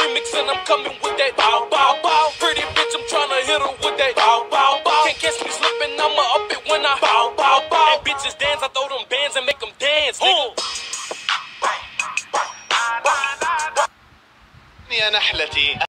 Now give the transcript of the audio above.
remix and I'm coming with that bow, bow, bow. Pretty bitch, I'm tryna hit her with that bow, bow, bow. Can't catch me slipping, I'ma up it when I bow, bow, bow. And bitches dance, I throw them bands and make them dance, nigga. يا نحلتي